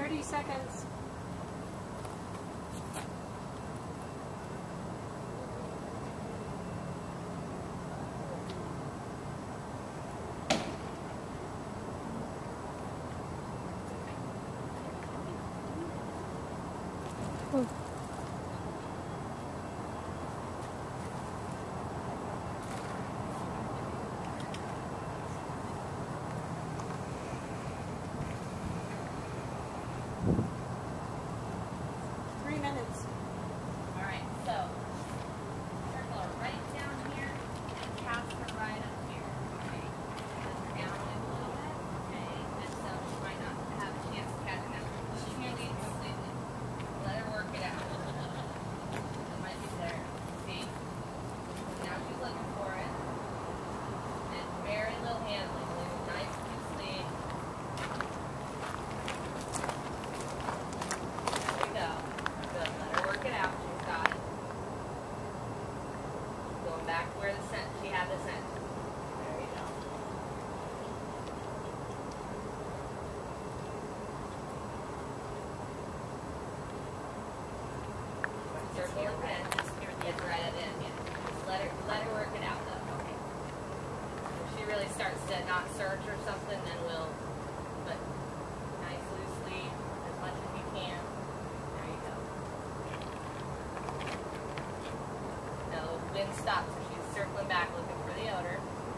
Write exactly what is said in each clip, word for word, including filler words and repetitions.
thirty seconds. Hmm. Three minutes. All right, so circle her right down here and cast her right up here. Okay, lift her down a little bit. Okay, and so she might not have a chance to catch it now. She can't leave completely. Let her work it out. It might be there. See? Now she's looking for it. And very little handling. Leave it nice and sleek. There we go. Good. Let her work it out. She's got it. Going back to where the scent she had the scent. There you go. Circle and pen. It's right at the end. Yeah. Just let her let her work it out though. Okay. If she really starts to not search or something, then we'll but nice loosely as much as you can. There you go. No, wind stops so she's circling back looking for the odor.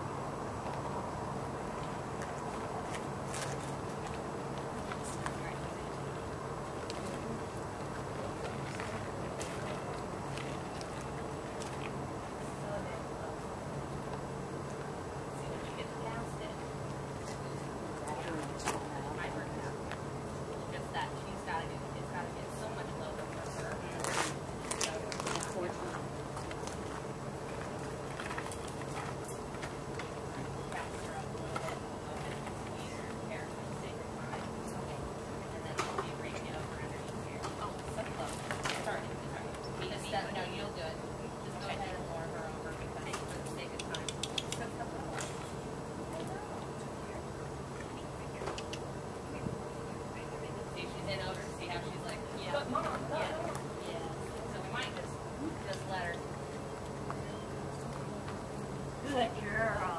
See when she gets past it. Might work out. Just that she's gotta get it's gotta get so much lower for her. Cast her up a little bit, open either hair for the sake of time. And then she'll be bringing it over underneath here. Oh, so close. Sorry, sorry. Just that, no, you'll do it. Just go ahead and lower her over because for the sake of time. See, she's in odor. See how she's like, yeah. But mom, yeah. Yeah. So we might just just let her. Good girl.